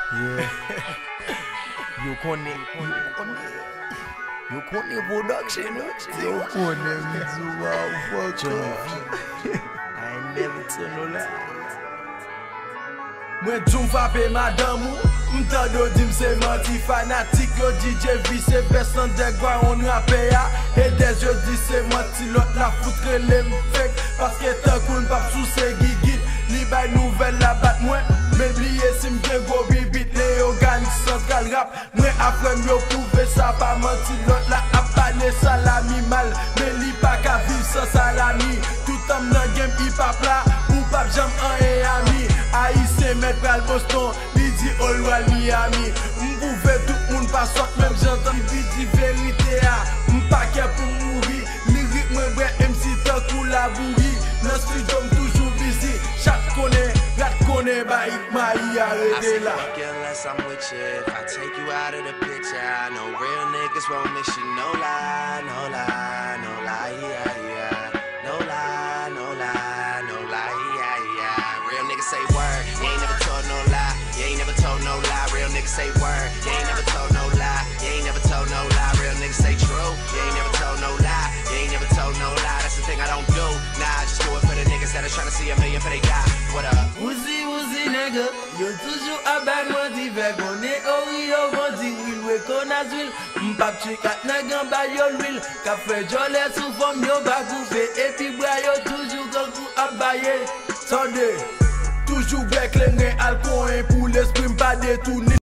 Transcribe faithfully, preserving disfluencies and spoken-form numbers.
Yeah. You connect, you connect. You connect production. You connect me to our fuck. I ain't never told no lie. Mwen djou vape madame ou, m'tando dim se menti fanatique yo D J V se personne de gwa on rappe ya. Et des yo di se menti lot la foutre le m'fek. Parce que tant qu'on pas sous se gigit, li bay nouvelle la bat mwen. M'bliye si m'gen go bibit, le organise central rap. Mwen apren yo prouve ça pas menti lot la ap pale salami mal. Mais li pa ka viv sans salami. Tout homme nan game hip hop la, ou pap jam an et ami. Haïtien met pral Boston, li di all wal Miami. M'pouve tout moun pa sot, même j'entend li di vérité a. M'pa ke pou mouri, lyrique mwen bre M C tan kou la bouri. Nan studio m'toujou busy, chat konen, rat konen, ba hit ma yi arrete la. Fuck you unless I'm with you. If I take you out of the picture, I know real niggas won't miss you. No lie, no lie, no lie, yeah, yeah. No lie, no lie, no lie, yeah, yeah. Real niggas say word, you ain't never told no lie. You ain't never told no lie. Real niggas say word, you ain't never told no lie. You ain't never told no lie. Real niggas say true, you ain't never told no lie. You ain't never told no lie. That's the thing I don't do. Nah, I just do it for the niggas that are trying to see a million for they got. What up? Wouzi wouzi nigga, yo toujou abag mandi. Vek on e ori yo mandi. Will we kon as will. M'pap chikat nan gan ba yo l'huile. Kafe jole sou fom yo bagou fe. E pi bra yo toujou gankou abaye. Sunday, toujours bec les reins alcool pour l'esprit m'pas détourner.